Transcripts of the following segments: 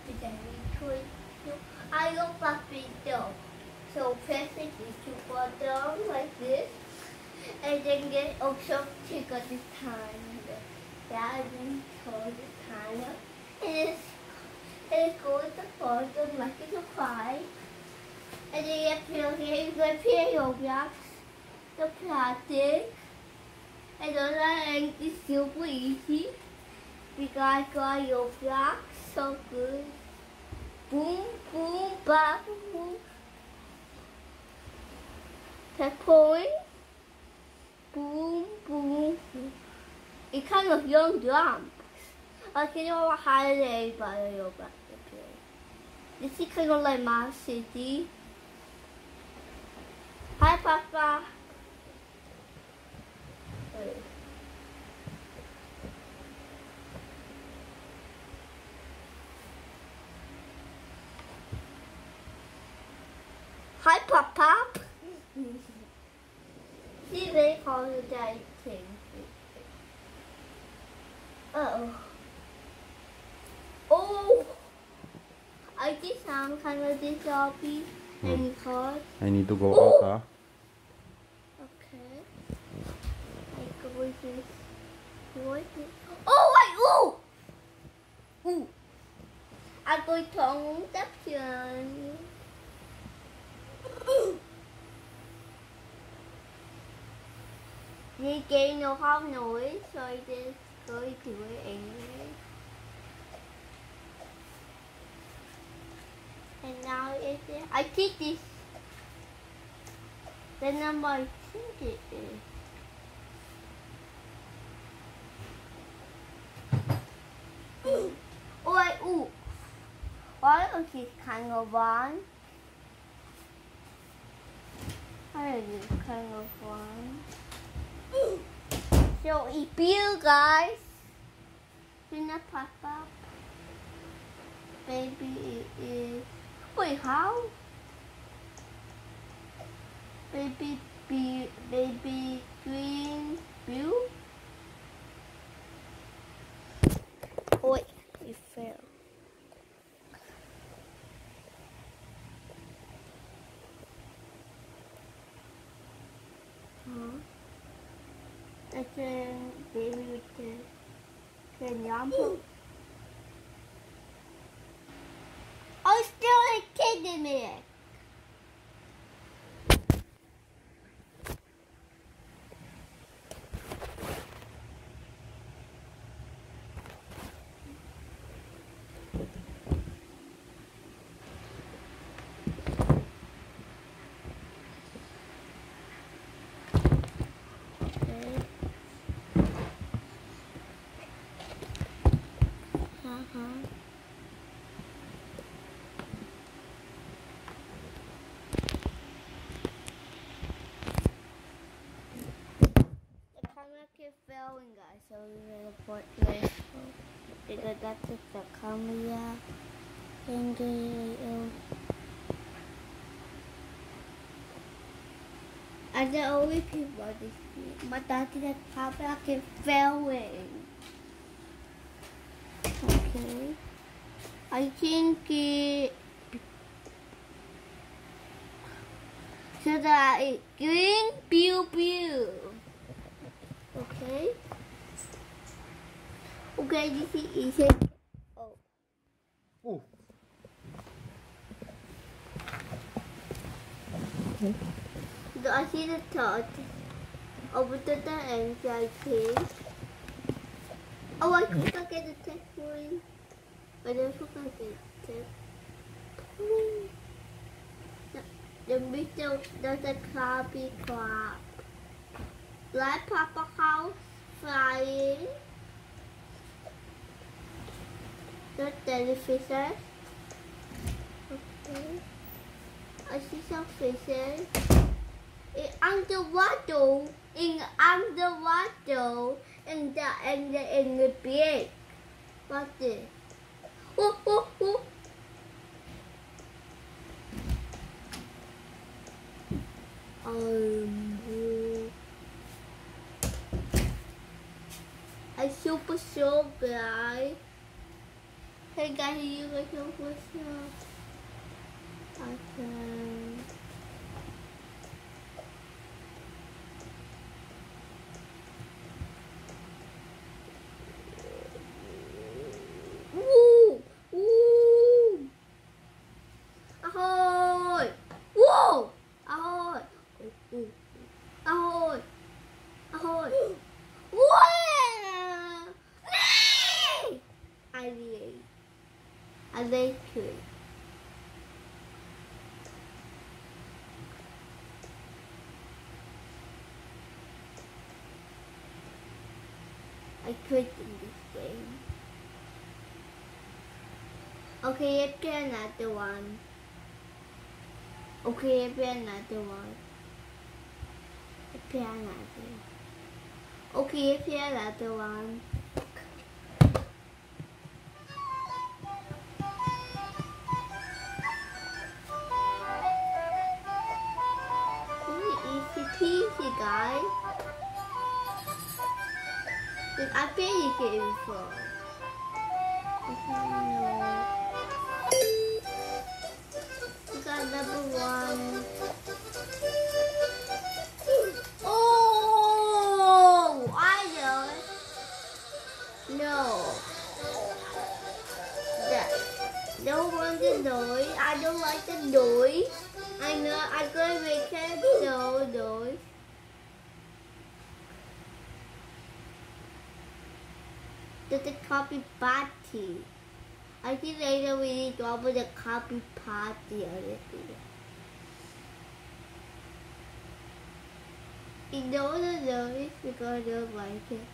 I look like Pinto. So first it is to go down like this, and then get also take the time. Yeah, and then hold the time up. And it goes the bottom like it's a pie. And then you feel here, you can feel your blocks, the plastic. And those are super easy because I got your blocks so good. Boom, boom, bam, boom. Point. Boom, boom. It's kind of young drums. I can know how they buy your back. This is kind of like my city. Hi, Papa. Hi, Papa. See, they call you that thing. Uh-oh. Oh! I just sound kind of dissolving and hard. I need to go out, huh? Okay. I go with this. Oh, wait! Ooh! Ooh! I'm going to hold the piano. You gain no have noise, so I just go to it anyway. And now it's it. I think this. The number I think it is. Oh, wait, ooh. Why is this kind of one? I is this kind of one? So it's you guys. Do not pop up. Baby it is. Wait, how? Baby green blue. Oh, wait, it fell. I can baby with the yummy. I'm still a kid in there. Keep filming, guys, so we're gonna put this because that's the camera and and the only people this but that's the camera keep filming. Okay, I think it so that it green pew pew. Okay. Okay, this is easy. Oh. Oh. Do I see the thought over to the end, I think. Oh, I forgot the checkpoint. I don't forget the checkpoint. The middle, there's a crabby crab. Like Papa House flying. The jellyfishes. Okay. I see some fishes. Underwater. In underwater. In the big. What's this? Oh, oh, oh. I super sure, guys. Hey guys, you guys know what's up? Okay. Woo! Woo! Ahoy! Whoa! Ahoy! Ooh. Ahoy! Ahoy! Wow! I did. I like it. I quit in this game. Okay, if you're another one. Okay, if you're another one. If you're another. Okay, if you're another one. Easy peasy, guys. I played it before. No. We got number one. Oh, I know. No. Don't want the noise. I don't like the noise. I know I'm gonna make it no noise. There's a copy party. I think later we need to open the copy party on this video. You know the noise because I don't like it.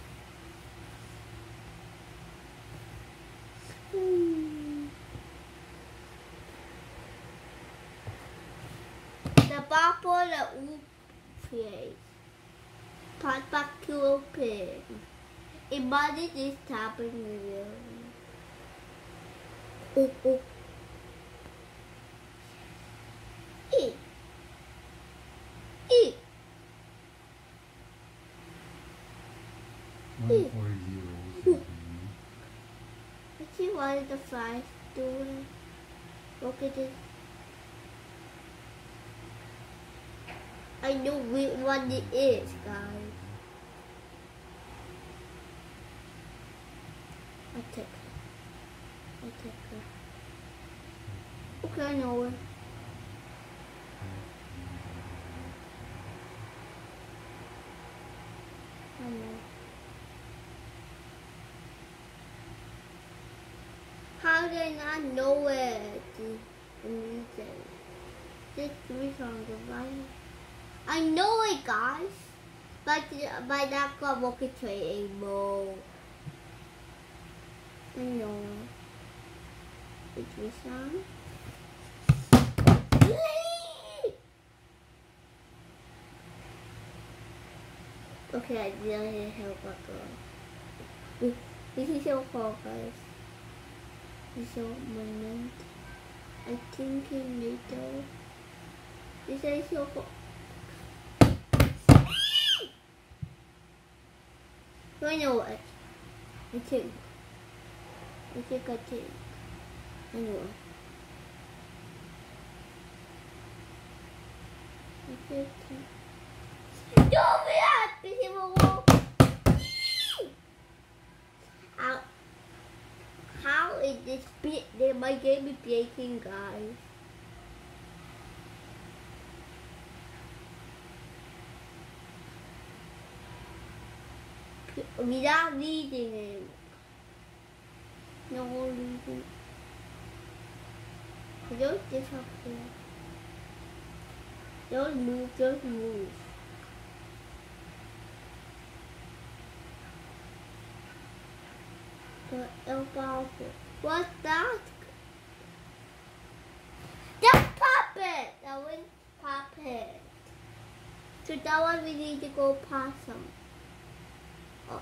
The papa the oop face. Pot back to open. Embody this tapping video. Oh, oh. Eat. Eat. 140. I see one of the flies doing. Look at it. I know which one it is, guys. I take her. I take her. Okay, I know her. I know. How did I not know it? Just 3 songs of mine. I know it, guys. But not gonna walk it anymore. I know. It's this one. Okay, I didn't help a girl. This is so cool, guys. This is so moment. I think in little. This is so cool. I know what. I think. I know. Don't be happy, How is this my game is breaking, guys? Without reading it. No reading. Don't disappear. Don't move, don't move. What's that? That's puppet! That was puppet. So that one we need to go past them. Oh.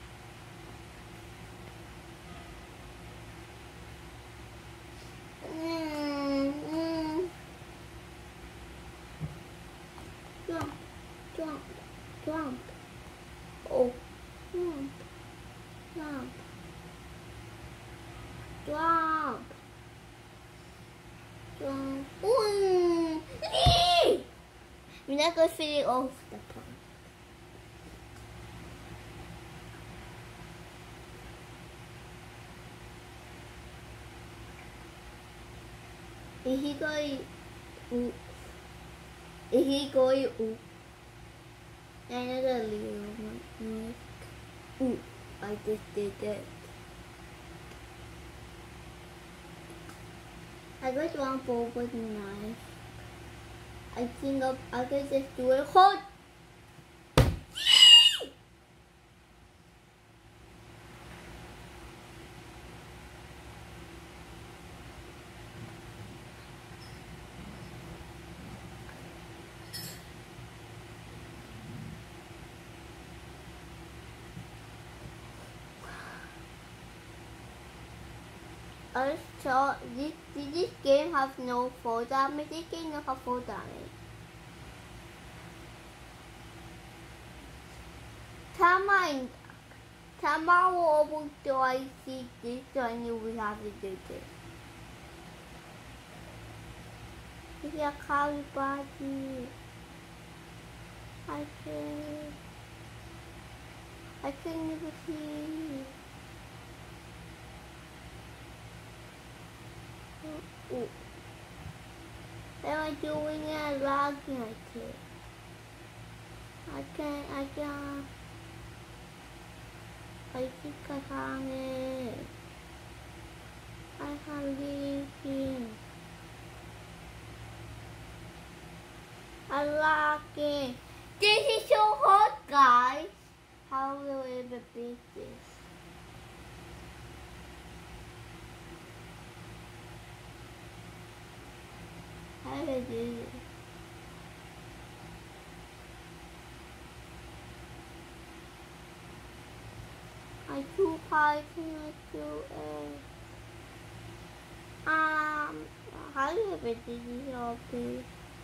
Jump, jump, jump. Oh, jump, jump, Jump. Jump. We're not going to finish off the pond. Is he going oop? Is he going oop? Another little one. Oop. I just did that. I got one ball with a knife. I think I could just do it. Hold! So this game has no fall damage. This game doesn't have fall damage. Tama will able to I see this, so I knew we have to do this. This is a cow body. I can never see. Ooh. Am I doing a log like it? I think I found it. I have leaving. I like it. This is so hot, guys. How will we beat this? How do I do this? I too high, cannot do it. How do I beat this all, please?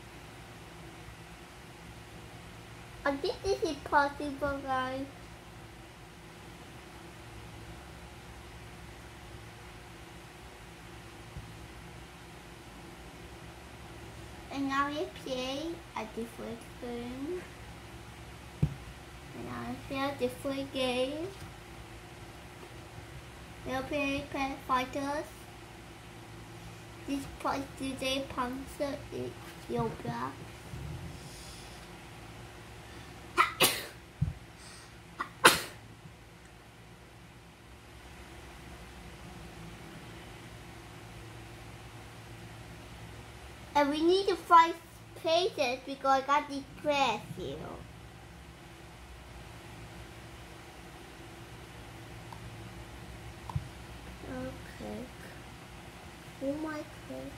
I think this is possible, guys. And now we play a different game. And now we play a different game. We'll play Pet Fighters. This part today Panzer is yoga. And we need to find places because I got these grass here. Okay. Oh my God.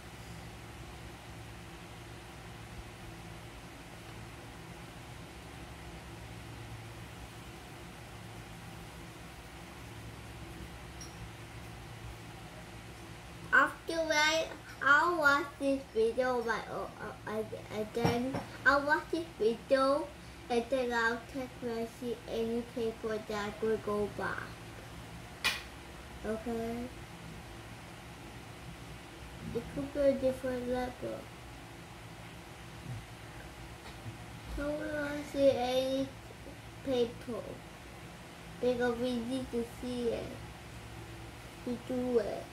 After that, I'll watch this video again. I'll watch this video and then I'll check and see any paper that will go back. Okay? It could be a different level. So we don't see any paper because we need to see it to do it.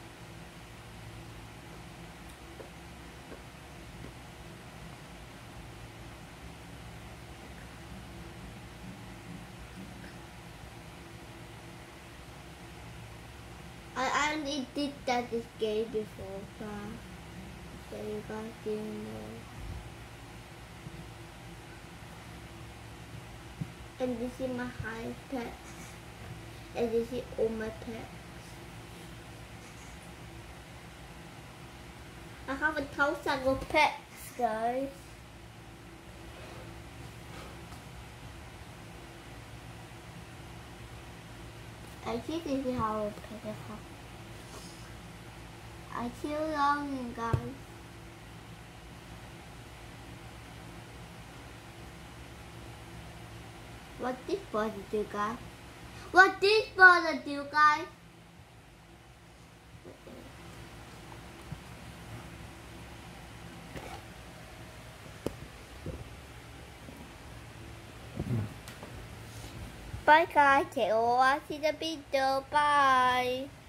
I only did that this game before, so you guys didn't know. And this is my high pets. And this is all my pets. I have 1,000 of pets, guys. I think this is how I pet it. I feel longing, guys. What this body do, guys? What this body do, guys? Bye guys, thanks for watching the video. Bye.